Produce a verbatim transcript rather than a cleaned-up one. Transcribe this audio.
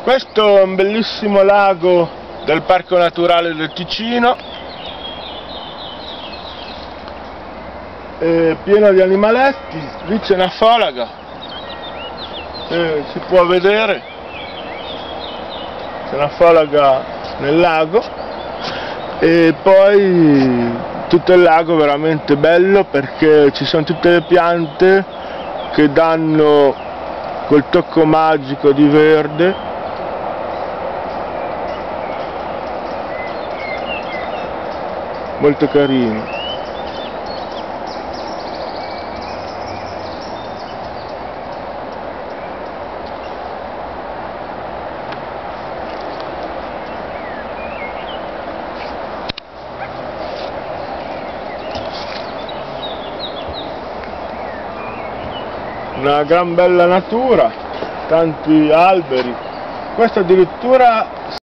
Questo è un bellissimo lago del Parco Naturale del Ticino, è pieno di animaletti. Lì c'è una folaga, eh, si può vedere, c'è una folaga nel lago, e poi tutto il lago è veramente bello perché ci sono tutte le piante che danno quel tocco magico di verde. Molto carino. Una gran bella natura, tanti alberi. Questo addirittura